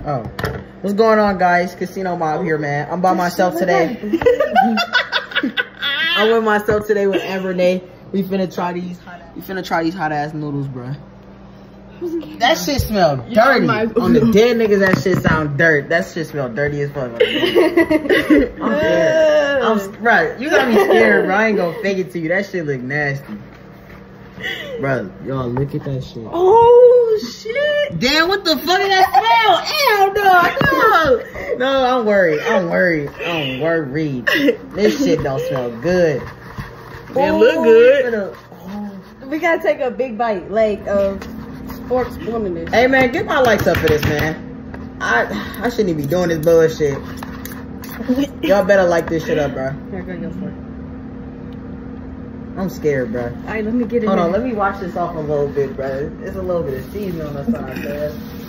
Oh. What's going on, guys? Casino Mob here, man. I'm by myself today. I'm with myself today with Anbernea. We finna try these hot ass noodles, bro. That shit smell dirty. On the dead niggas, that shit sound dirt. That shit smell dirty as fuck. I'm scared. Bro, you gotta be scared, bro. I ain't gonna fake it to you. That shit look nasty. Bro, y'all look at that shit. Oh shit! Damn, what the fuck is that smell? Ew, no. No, I'm worried. This shit don't smell good. It look good. We gotta take a big bite, like fork spoon in this. Hey man, get my likes up for this, man. I shouldn't even be doing this bullshit. Y'all better like this shit up, bro. Here, go for it. I'm scared, bro. Alright, let me get it. Hold on, let me wash this off a little bit, bro. There's a little bit of seasoning on the side, bro.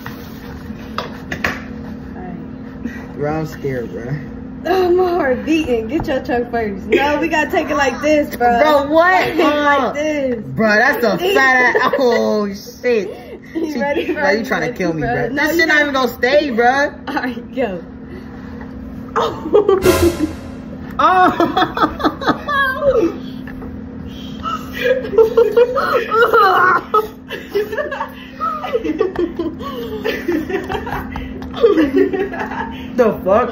Alright. Bro, I'm scared, bro. Oh, my heart beating. Get your chunk first. No, we gotta take it like this, bro. Bro, what? Like this. Bro, that's a fat ass. Oh, shit. You ready, bro? Bro, you trying to kill me, bro. No, This shit not even gonna stay, bro. Alright, go. Oh. The fuck?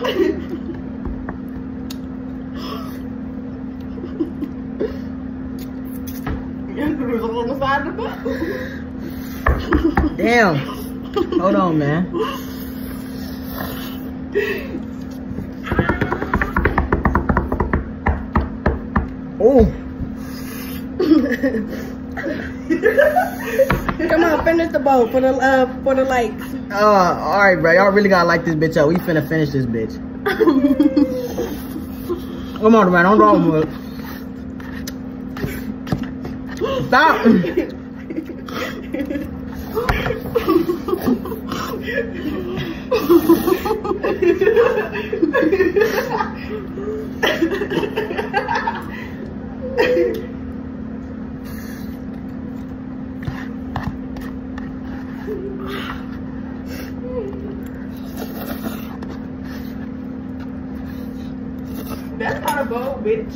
On the side of the boat. Damn. Hold on, man. Oh. Come on, finish the bowl for the likes. All right, bro. Y'all really gotta like this bitch up. We finna finish this bitch. Come on, man. Don't go on, bro. Stop. That's not a bowl, bitch.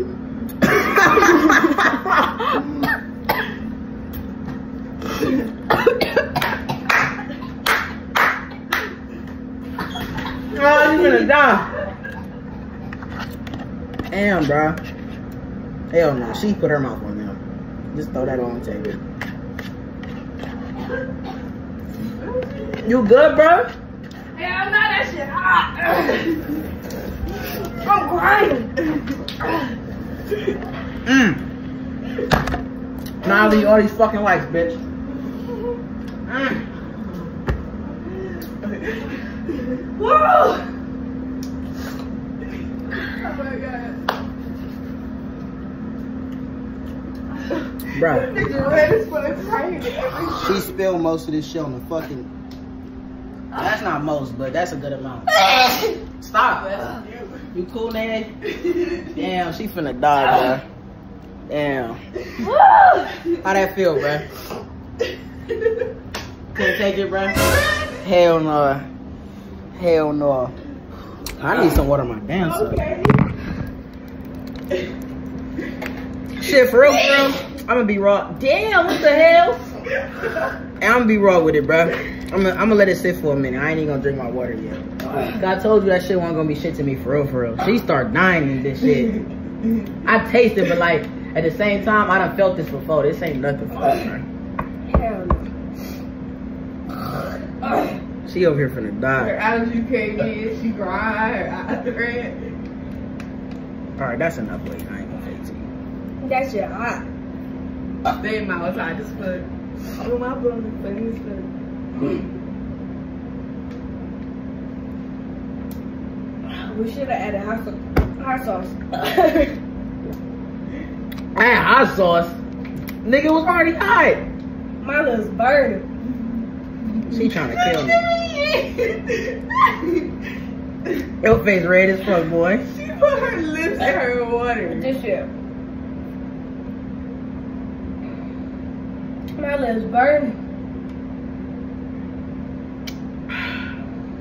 Oh, you gonna die. Damn, bro. Hell no. She put her mouth on them. Just throw that on the table. You good, bro? Hell no, that shit hot. I'm crying. Now I'll eat all these fucking likes, bitch. Whoa! Oh my god. Bruh. Crying. She spilled most of this shit on the fucking... That's not most, but that's a good amount. Stop. You cool, Nene? Damn, she finna die, bro. Damn. How that feel, bro? Couldn't take it, bro? Hell no. Hell no. I need some water on my damn self. Okay. Shit, for real, I'm gonna be raw. Damn, what the hell? And I'm gonna be raw with it, bro. I'm gonna let it sit for a minute. I ain't even gonna drink my water yet. I told you that shit wasn't gonna be shit to me, for real. She start dying in this shit. I taste it, but like, at the same time, I done felt this before. This ain't nothing for us, man. Hell no. She over here finna die. Her allergy came in, she cried, her eyes red. Alright, that's enough, wait. I ain't gonna fake it to you. That shit hot. Stay in my outside this foot. Oh, my brother, but he's good. We should have added hot sauce. Add hot sauce? Nigga, it was already hot. My lips burning. She trying to kill me. Your face red as fuck, boy. She put her lips in her water. This shit. My lips burning.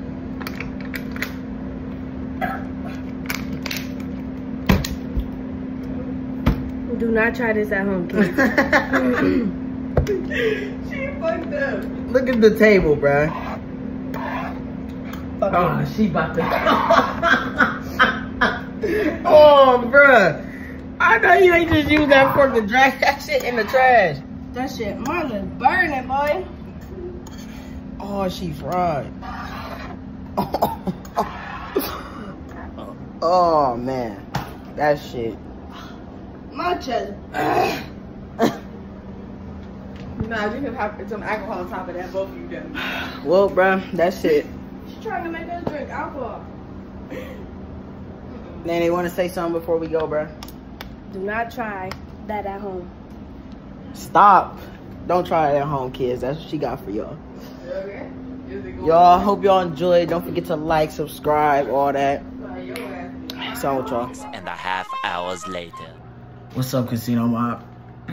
Do not try this at home, kids. She fucked up. Look at the table, bruh. Oh, she about to. Oh, bruh. I know you ain't just use that fork to drag that shit in the trash. That shit, mine is burning, boy. Oh, she fried. Oh, man. That shit. My chest. Nah, you can have some alcohol on top of that, both of you done. Well, bruh, that's it. She's trying to make us drink alcohol. Nanny, want to say something before we go, bruh? Do not try that at home. Stop. Don't try it at home, kids. That's what she got for y'all. Okay. Y'all, hope y'all enjoyed. Don't forget to like, subscribe, all that. So with y'all. 6.5 hours later. What's up, Casino Mob?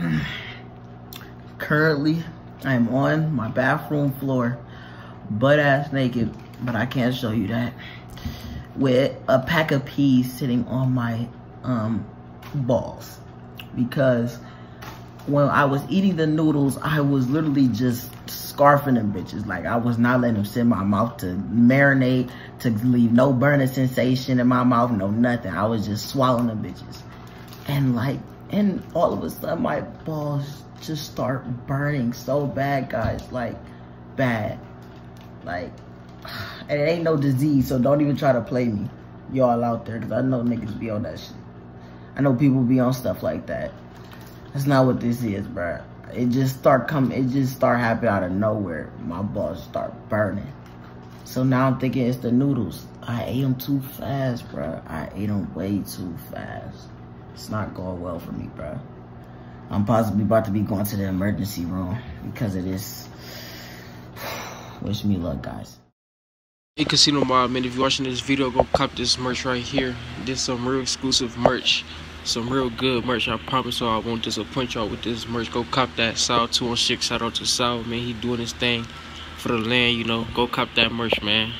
Currently, I am on my bathroom floor, butt-ass naked, but I can't show you that, with a pack of peas sitting on my balls, because when I was eating the noodles, I was literally just scarfing them bitches. Like, I was not letting them sit in my mouth to marinate, to leave no burning sensation in my mouth, no nothing. I was just swallowing them bitches. And all of a sudden, my balls just start burning so bad, guys. Like, bad. Like, and it ain't no disease, so don't even try to play me, y'all out there, because I know niggas be on that shit. I know people be on stuff like that. That's not what this is, bruh. It just start happening out of nowhere. My balls start burning. So now I'm thinking it's the noodles. I ate them too fast, bruh. I ate them way too fast. It's not going well for me, bruh. I'm possibly about to be going to the emergency room because of this. Wish me luck, guys. Hey Casino Mob, man, if you're watching this video, go cop this merch right here. This some real exclusive merch. Some real good merch, I promise y'all. I won't disappoint y'all with this merch. Go cop that. Sal 216, shout out to Sal, man. He doing his thing for the land, you know. Go cop that merch, man.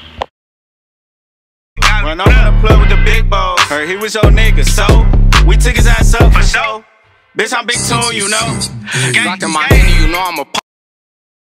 Run on the plug with the big balls. Heard he was your nigga, so we took his ass up for show. Bitch, I'm big tune, you know. Locked in Miami, you know I'm a